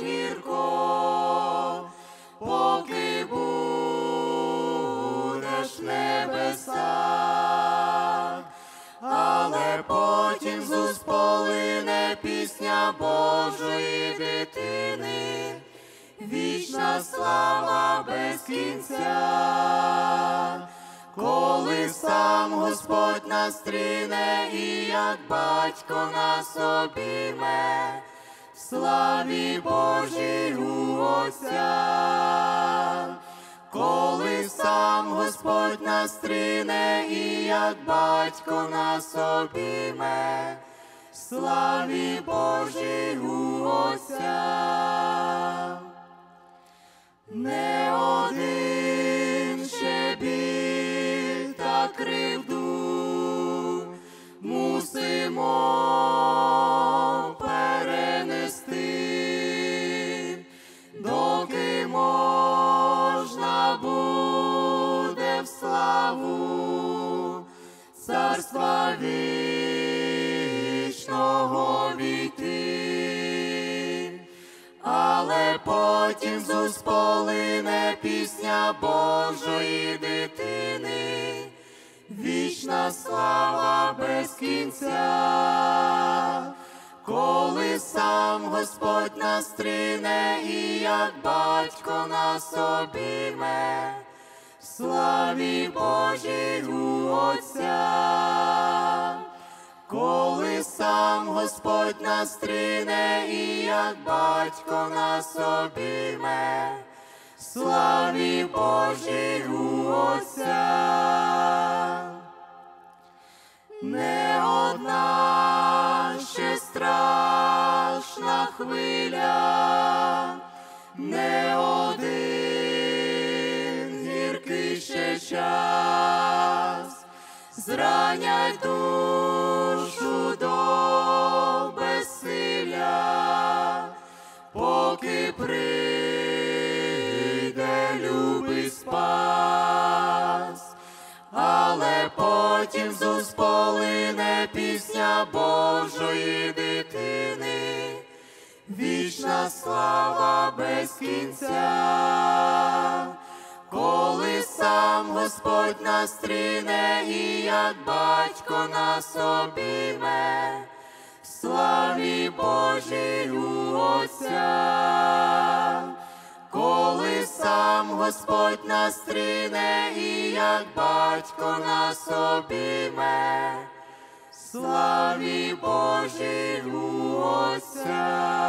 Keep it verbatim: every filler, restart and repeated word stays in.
гірко, поки будеш в небесах, але потім з уст полине пісня Божої дитини, вічна слава без кінця. Коли сам Господь нас стріне і як батько нас обійме, в славі Божій у Отця. Коли сам Господь нас стріне і як батько нас обійме, в славі Божій у Отця. Не один ще біль та кривду мусимо перенести, доки можна буде в славу царства вічного війти. Але потім з уст полине пісня Божої дитини, вічна слава без кінця. Коли сам Господь нас стріне і як батько нас обійме, в славі Божій у Отця. Коли сам Господь нас стріне і як батько нас обійме, в славі Божій у Отця. Не одна ще страшна хвиля, не один гіркий ще час зранять душу до безсилля, поки прийде любий спас. Але потім з уст полине пісня Божої дитини, вічна слава без кінця. Коли сам Господь нас стріне і як батько нас обійме, в славі Божій у Отця. Коли сам Господь нас стріне і як батько нас обійме, в славі Божій у Отця.